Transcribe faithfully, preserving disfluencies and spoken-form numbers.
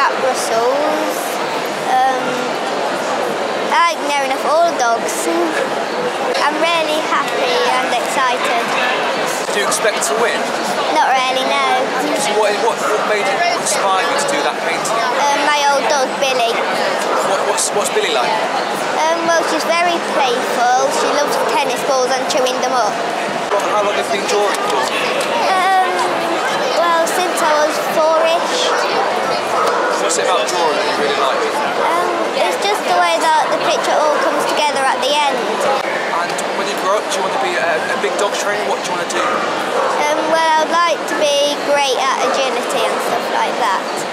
Jack Russells. Um, I like knowing of all dogs. I'm really happy and excited. Do you expect to win? Not really, no. So what, what, what made it inspire you to do that painting? Um, my old dog, Billy. What, what's, what's Billy like? Um, well, she's very playful. She loves tennis balls and chewing them up. How long have you been drawing for? Um, well, since I was four-ish. What's it about drawing that you really like? Um, it's just the way that the picture all comes together at the end. And when you grow up, do you want to be a, a big dog trainer? What do you want to do? Um, well, I'd like to be great at agility and stuff like that.